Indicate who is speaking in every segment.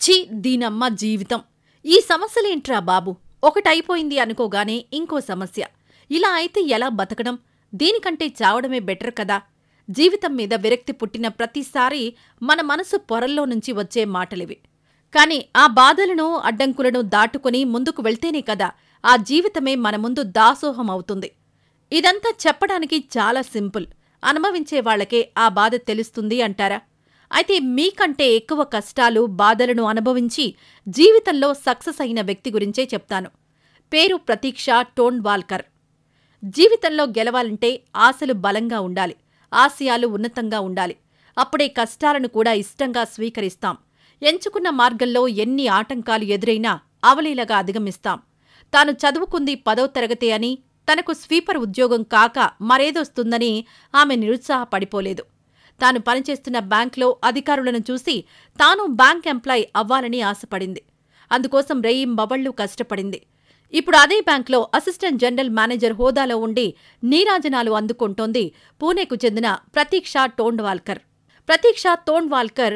Speaker 1: ఛీ దీనమ్మ జీవితం. ఈ సమస్యలేంట్రా బాబు, ఒకటైపోయింది అనుకోగానే ఇంకో సమస్య. ఇలా అయితే ఎలా బతకడం? దీనికంటే చావడమే బెటర్ కదా. జీవితం మీద విరక్తి పుట్టిన ప్రతిసారి మన మనసు పొరల్లో నుంచి వచ్చే మాటలివి. కాని ఆ బాధలను అడ్డంకులను దాటుకుని ముందుకు వెళ్తేనే కదా ఆ జీవితమే మన ముందు దాసోహం అవుతుంది. ఇదంతా చెప్పడానికి చాలా సింపుల్, అనుభవించే వాళ్లకే ఆ బాధ తెలుస్తుంది అంటారా? అయితే మీకంటే ఎక్కువ కష్టాలు, బాధలను అనుభవించి జీవితంలో సక్సెస్ అయిన వ్యక్తి గురించే చెప్తాను. పేరు ప్రతీక్ష టోండ్వాల్కర్. జీవితంలో గెలవాలంటే ఆశలు బలంగా ఉండాలి, ఆశయాలు ఉన్నతంగా ఉండాలి. అప్పుడే కష్టాలను కూడా ఇష్టంగా స్వీకరిస్తాం. ఎంచుకున్న మార్గంలో ఎన్ని ఆటంకాలు ఎదురైనా అవలీలగా అధిగమిస్తాం. తాను చదువుకుంది 10వ తరగతి అని, తనకు స్వీపర్ ఉద్యోగం కాక మరేదొస్తుందని ఆమె నిరుత్సాహపడిపోలేదు. తాను పనిచేస్తున్న బ్యాంక్లో అధికారులను చూసి తాను బ్యాంక్ ఎంప్లాయ్ అవ్వాలని ఆశపడింది. అందుకోసం రేయింబవళ్లు కష్టపడింది. ఇప్పుడు అదే బ్యాంక్లో అసిస్టెంట్ జనరల్ మేనేజర్ హోదాలో ఉండి నీరాజనాలు అందుకుంటోంది పూణేకు చెందిన ప్రతీక్ష టోండ్వాల్కర్. ప్రతీక్ష టోండ్వాల్కర్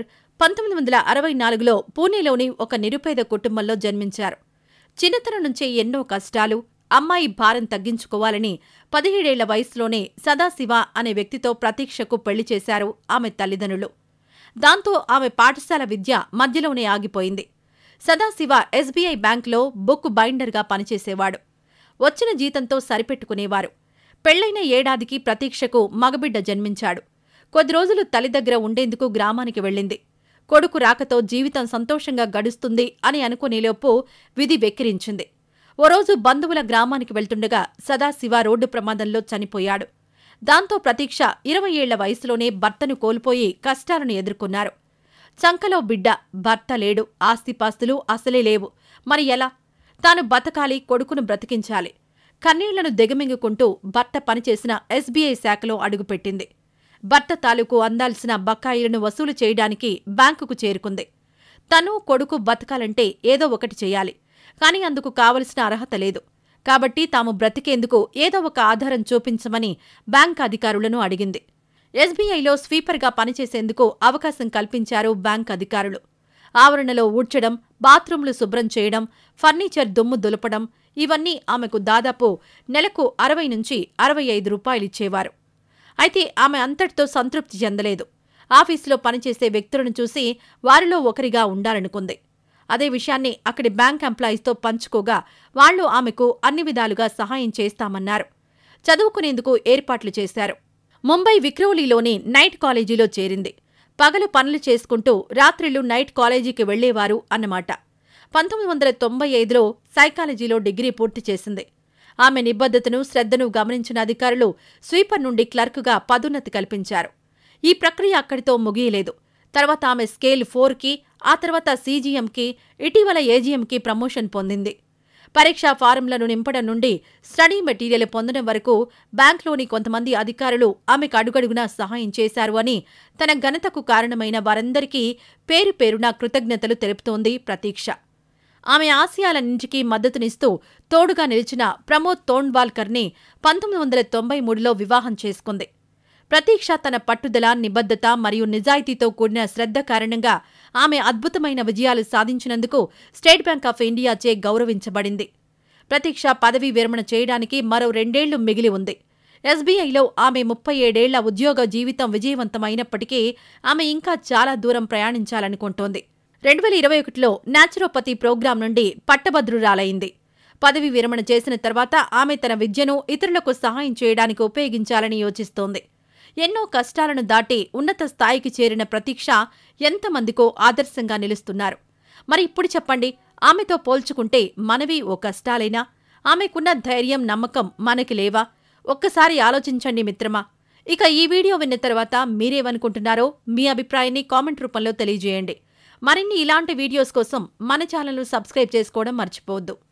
Speaker 1: 1964లో పూణేలోని ఒక నిరుపేద కుటుంబంలో జన్మించారు. చిన్నతనం నుంచే ఎన్నో కష్టాలు, అమ్మాయి భారం తగ్గించుకోవాలని 17 ఏళ్ల వయసులోనే సదాశివ అనే వ్యక్తితో ప్రతీక్షకు పెళ్లి చేశారు ఆమె తల్లిదండ్రులు. దాంతో ఆమె పాఠశాల విద్య మధ్యలోనే ఆగిపోయింది. సదాశివ ఎస్బీఐ బ్యాంకులో బుక్ బైండర్గా పనిచేసేవాడు. వచ్చిన జీతంతో సరిపెట్టుకునేవారు. పెళ్లైన ఏడాదికి ప్రతీక్షకు మగబిడ్డ జన్మించాడు. కొద్ది రోజులు తల్లి దగ్గర ఉండేందుకు గ్రామానికి వెళ్ళింది. కొడుకు రాకతో జీవితం సంతోషంగా గడుస్తుంది అని అనుకునేలోపు విధి వెక్కిరించింది. ఓ రోజు బంధువుల గ్రామానికి వెళ్తుండగా సదాశివ రోడ్డు ప్రమాదంలో చనిపోయాడు. దాంతో ప్రతీక్ష 20 ఏళ్ల వయసులోనే భర్తను కోల్పోయి కష్టాలను ఎదుర్కొన్నారు. చంకలో బిడ్డ, భర్త లేడు, ఆస్తిపాస్తులు అసలే లేవు. మరి ఎలా? తాను బతకాలి, కొడుకును బ్రతికించాలి. కన్నీళ్లను దిగమింగుకుంటూ భర్త పనిచేసిన ఎస్బీఐ శాఖలో అడుగుపెట్టింది. భర్త తాలూకు అందాల్సిన బకాయిలను వసూలు చేయడానికి బ్యాంకుకు చేరుకుంది. తను, కొడుకు బతకాలంటే ఏదో ఒకటి చెయ్యాలి. కాని అందుకు కావలసిన అర్హత లేదు. కాబట్టి తాము బ్రతికేందుకు ఏదో ఒక ఆధారం చూపించమని బ్యాంక్ అధికారులను అడిగింది. ఎస్బీఐలో స్వీపర్గా పనిచేసేందుకు అవకాశం కల్పించారు బ్యాంక్ అధికారులు. ఆవరణలో ఊడ్చడం, బాత్రూంలు శుభ్రం చేయడం, ఫర్నిచర్ దుమ్ము దులపడం, ఇవన్నీ ఆమెకు దాదాపు నెలకు 60 నుంచి 65 రూపాయలిచ్చేవారు. అయితే ఆమె అంతటితో సంతృప్తి చెందలేదు. ఆఫీసులో పనిచేసే వ్యక్తులను చూసి వారిలో ఒకరిగా ఉండాలనుకుంది. అదే విషయాన్ని అక్కడి బ్యాంక్ ఎంప్లాయీస్తో పంచుకోగా వాళ్లు ఆమెకు అన్ని విధాలుగా సహాయం చేస్తామన్నారు. చదువుకునేందుకు ఏర్పాట్లు చేశారు. ముంబై విక్రోలీలోని నైట్ కాలేజీలో చేరింది. పగలు పనులు చేసుకుంటూ రాత్రిళ్లు నైట్ కాలేజీకి వెళ్లేవారు అన్నమాట. 1995లో సైకాలజీలో డిగ్రీ పూర్తి చేసింది. ఆమె నిబద్ధతను, శ్రద్ధను గమనించిన అధికారులు స్వీపర్ నుండి క్లర్కుగా పదోన్నతి కల్పించారు. ఈ ప్రక్రియ అక్కడితో ముగియలేదు. తర్వాత ఆమె స్కేల్ 4కి, ఆ తర్వాత సీజీఎంకి, ఇటీవల ఏజీఎంకి ప్రమోషన్ పొందింది. పరీక్షా ఫారంలను నింపడం నుండి స్టడీ మెటీరియల్ పొందడం వరకు బ్యాంక్లోని కొంతమంది అధికారులు ఆమెకు అడుగడుగునా సహాయం చేశారు అని తన ఘనతకు కారణమైన వారందరికీ పేరు పేరున కృతజ్ఞతలు తెలుపుతోంది ప్రతీక్ష. ఆమె ఆశయాలన్నింటికీ మద్దతునిస్తూ తోడుగా నిలిచిన ప్రమోద్ టోండ్వాల్కర్ని 1993లో వివాహం చేసుకుంది. ప్రతీక్ష తన పట్టుదల, నిబద్ధత మరియు నిజాయితీతో కూడిన శ్రద్ధ కారణంగా ఆమె అద్భుతమైన విజయాలు సాధించినందుకు స్టేట్ బ్యాంక్ ఆఫ్ ఇండియాచే గౌరవించబడింది. ప్రతీక్ష పదవీ విరమణ చేయడానికి మరో 2 ఏళ్లు మిగిలి ఉంది. ఎస్బీఐలో ఆమె 37 ఏళ్ల ఉద్యోగ జీవితం విజయవంతమైనప్పటికీ ఆమె ఇంకా చాలా దూరం ప్రయాణించాలనుకుంటోంది. 2021లో న్యాచురోపతి ప్రోగ్రాం నుండి పట్టభద్రురాలైంది. పదవీ విరమణ చేసిన తర్వాత ఆమె తన విద్యను ఇతరులకు సహాయం చేయడానికి ఉపయోగించాలని యోచిస్తోంది. ఎన్నో కష్టాలను దాటి ఉన్నత స్థాయికి చేరిన ప్రతీక్ష ఎంతమందికో ఆదర్శంగా నిలుస్తున్నారు. మరి ఇప్పుడు చెప్పండి, ఆమెతో పోల్చుకుంటే మనవి ఓ కష్టాలైనా? ఆమెకున్న ధైర్యం, నమ్మకం మనకి లేవా? ఒక్కసారి ఆలోచించండి మిత్రమా. ఇక ఈ వీడియో విన్న తర్వాత మీరేమనుకుంటున్నారో మీ అభిప్రాయాన్ని కామెంట్ రూపంలో తెలియజేయండి. మరిన్ని ఇలాంటి వీడియోస్ కోసం మన ఛానల్ను సబ్స్క్రైబ్ చేసుకోవడం మర్చిపోవద్దు.